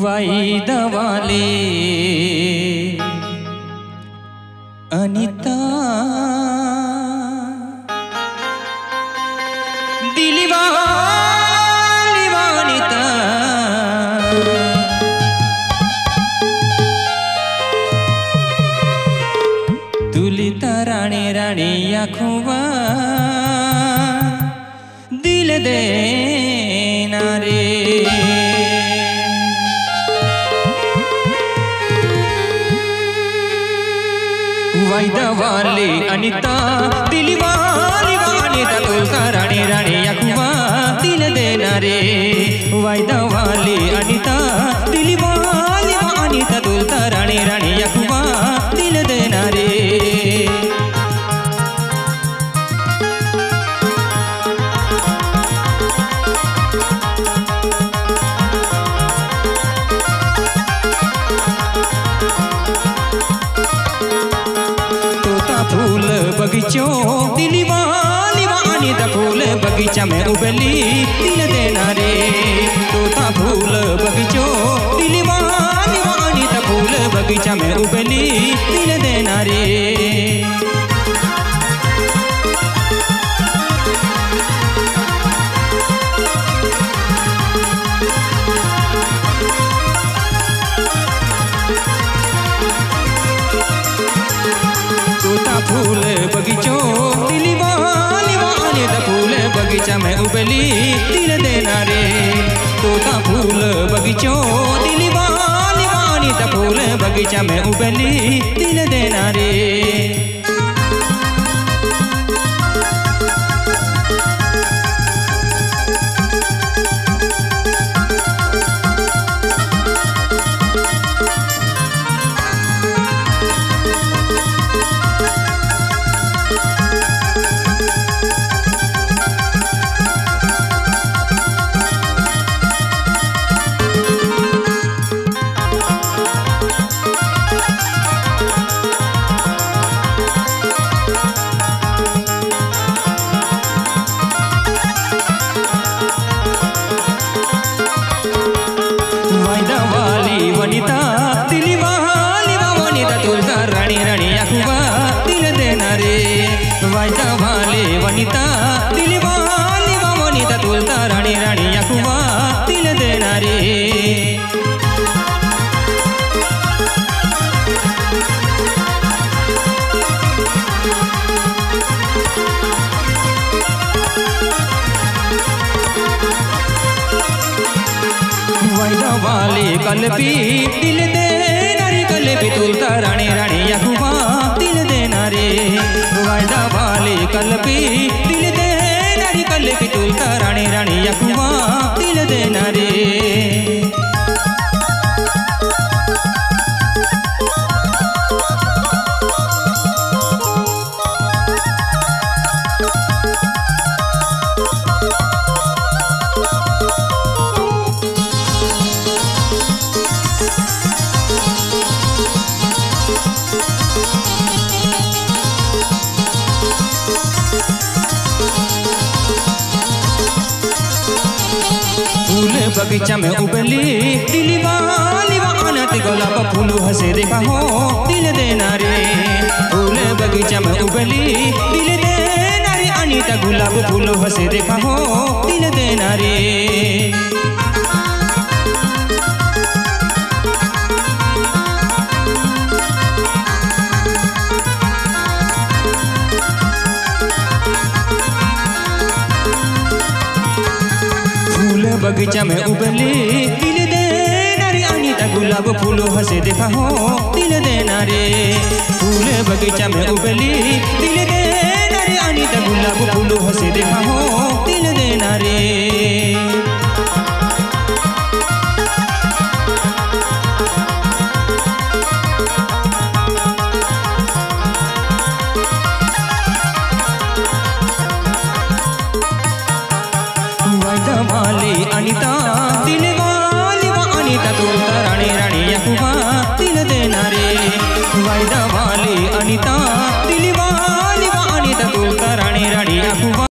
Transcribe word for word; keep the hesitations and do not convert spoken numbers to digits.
वाईदा वाले अनिता दिली वाली वानिता तुलिता राणी राणी आँखों दिल देना रे वाईदा वाली अनिता दिली वाली वानिता तुलता रानी रानी आँखों दिल देना रे वाईदा वाली अनिता दिली वाली वानिता तुलता रानी रानी आँखों दिल देना रे फूल बगीचों दिली वाली वानिता फूल बगीचा में उबली दिल देना रे तोता फूल बगीचों दिली वाली वानिता फूल बगीचा में उबली दिल देना रे फूल बगीचों दिली वाली वानिता फूल बगीचा में उबली दिल देना रे तोता फूल बगीचों दिली वाली वानिता फूल बगीचा में उबली दिल देना रे वनिता दिली वाली वानिता तुलता रानी रानी आँखों दिल देना रे वाईदा वाली वनिता दिली वाली वानिता तुलता रानी रानी आँखों दिल देना रे वाईदा वाली कल्पी दिल देना रे कल्पी तुलता रानी रानी आँखों दिल देना रे वाईदा वाली कल्पी दिल देना रे कल्पी तुलता रानी रानी आँखों दिल देना रे फूल बगीचा में उबली दिली वाली वानिता गुलाब फूल हंसे देखा हो दिल देना रे फूल बगीचा में उबली दिल देना रे अनिता गुलाब फूल हंसे देखा हो दिल देना रे बगीचा में उबली दिल देना रे अनिता गुलाब फूल हंसे देखा हो दिल देना रे फूल बगीचा में उबली दिल देना रे अनिता गुलाब फूल हंसे देखा हो दिल देना रे वाईदा वाली अनिता